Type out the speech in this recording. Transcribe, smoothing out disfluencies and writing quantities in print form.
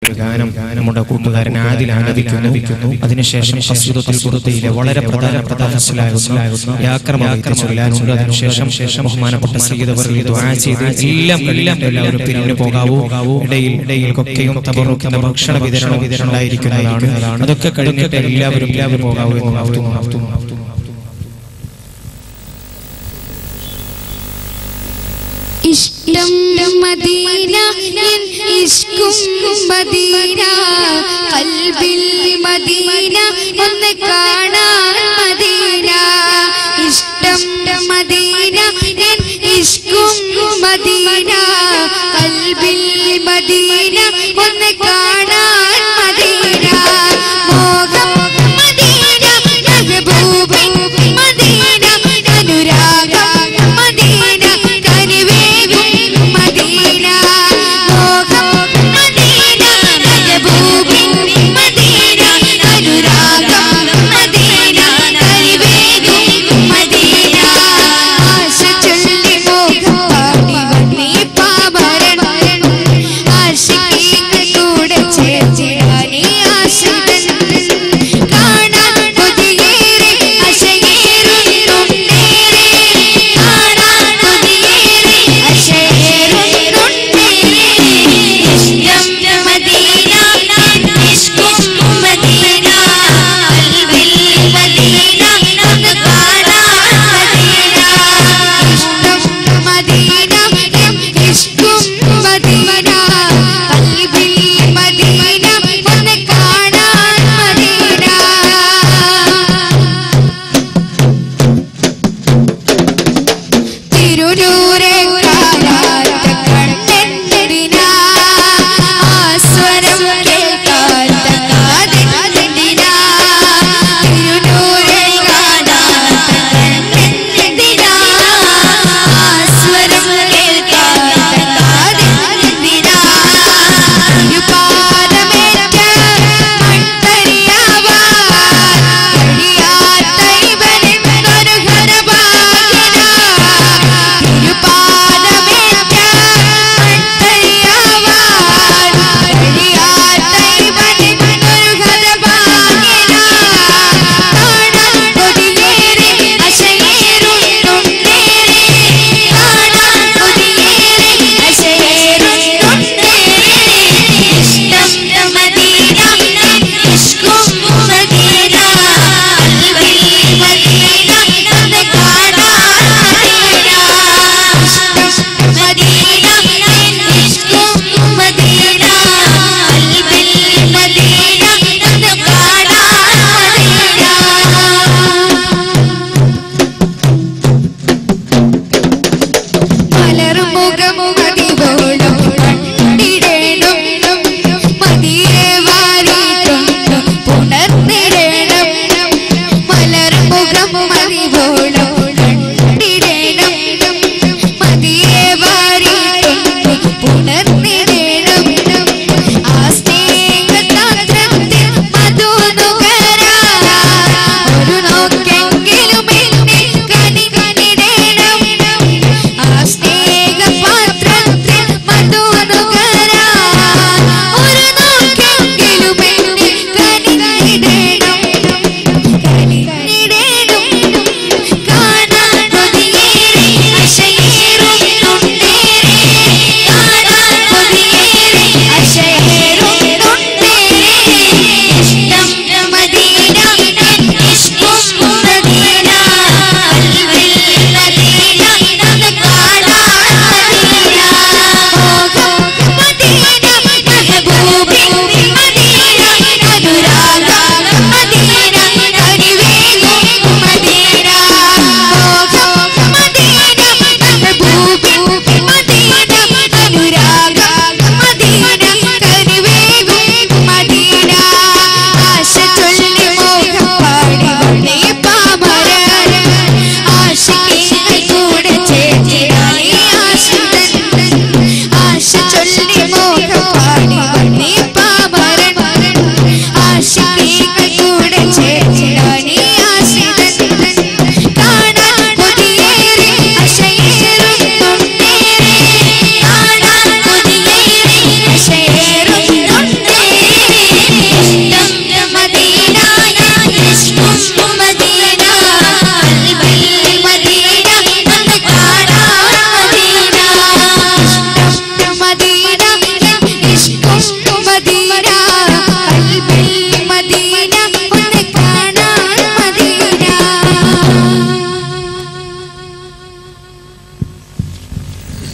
ഗാനം നമ്മുടെ കൂട്ടുകാരൻ ആദിൽ ആലപിക്കുന്നു. അതിനുശേഷം ഖസ്വത്തുൽ ബുർദയിലെ വളരെ പ്രധാനപ്പെട്ട ഫസ്ലാകുന്ന യാക്രമത്തെ ചൊല്ലാനുണ്ട്. അതിനുശേഷം ബഹുമാനപ്പെട്ട സയ്യിദ് അവറുകൾ ദുആ ചെയ്ത് എല്ലാവരും പിരിഞ്ഞു പോകാവൂ. ഇടയിലൊക്കെയും തബറുക്കിന്റെ ഭക്ഷണ വിതരണം ഉണ്ടായിരിക്കുന്നതാണ്. അതൊക്കെ കഴിഞ്ഞിട്ട് എല്ലാവരും പോകാവൂ എന്ന് നടത്തുന്നു. ഇഷ്ടം മദീന ഇഷ്കും മദീന ഖൽബിൽ മദീന ഒന്ന് കാണാൻ മദീന. ഇഷ്ടം മദീന ഇഷ്കും മദീന ഖൽബിൽ മദീന ഒന്ന് കാണാൻ മദീന. മോഹം മദീന മെഹബൂബിൻ മദീന അനുരാഗം മദീന കനിവേകും മദീന. മോഹം മദീന മെഹബൂബിൻ മദീന അനുരാഗം മദീന കനിവേകും മദീന. ആശ ചൊല്ലി മോഹം പാടി വന്നീ പാമരൻ ആശികീകൾ കൂടെ ചേർത്തിടാനീ ആശിതൻ. കാണാൻ കൊതിയേറെ അശയേറുന്നുണ്ടേറെ കാണാൻ കൊതിയേറെ അശയേറുന്നുണ്ടേറെ. ഇഷ്ടം മദീന ഇഷ്കും മദീന ഖൽബിൽ മദീന ഒന്ന് കാണാൻ മദീന. ഇഷ്ടം മദീന ഇഷ്കും മദീന ഖൽബിൽ മദീന ഒന്ന് കാണാൻ മദീന. തിരുനൂറെ കാണാത്ത കണ്ണെന്തിനാ ആസ്വരം കേൾക്കാത്ത കാതെന്തിനാ. തിരുനൂറെ കാണാത്ത കണ്ണെന്തിനാ ആസ്വരം കേൾക്കാത്ത കാതെന്തിനാ. തിരുപാദമേറ്റ മൺതരിയാവാൻ കഴിയാത്ത ഇവനെന്തൊരു ഘനഭാഗ്യനാ. തിരുപാദമേറ്റ മൺതരിയാവാൻ കഴിയാത്ത ഇവനെന്തൊരു ഘനഭാഗ്യനാ. കാണാൻ കൊതിയേറെ അശയേറുന്നുണ്ടേറെ കാണാൻ കൊതിയേറെ അശയേറുന്നുണ്ടേറെ. ഇഷ്ടം മദീന ഇഷ്കും മദീന ഖൽബിൽ മദീന ഒന്ന് കാണാൻ മദീന. ഇഷ്ടം മദീന ഇഷ്കും മദീന ഖൽബിൽ മദീന ഒന്ന് കാണാൻ മദീന. മലർമുഖം മതിവോളം കണ്ടിടേണം മതിയെ വാരിക്കൊണ്ട് പുണർന്നിടേണം. മലർമുഖം മതിവോളം കണ്ടിടേണം മതിയെ വാരിക്കൊണ്ട് പുണർന്നിടേണം. ആ സ്നേഹതാത്രത്തിൽ മധു നുകരാൻ ഒരു നോക്കെങ്കിലും എന്നെ കനികനിടേണം. ആ സ്നേഹപാത്രത്തിൽ മധു നുകരാൻ ഒരു നോക്കെങ്കിലും എന്നെ കനികനിടേണം. കനികനിടേണം. കാണാൻ കൊതിയേറെ അശയേറുന്നുണ്ടേറെ കാണാൻ കൊതിയേറെ അശയേറുന്നുണ്ടേറെ. ഇഷ്ടം മദീന ഇഷ്കും മദീന ഖൽബിൽ മദീന ഒന്ന് കാണാൻ മദീന. മോഹം മദീന മെഹബൂബിൻ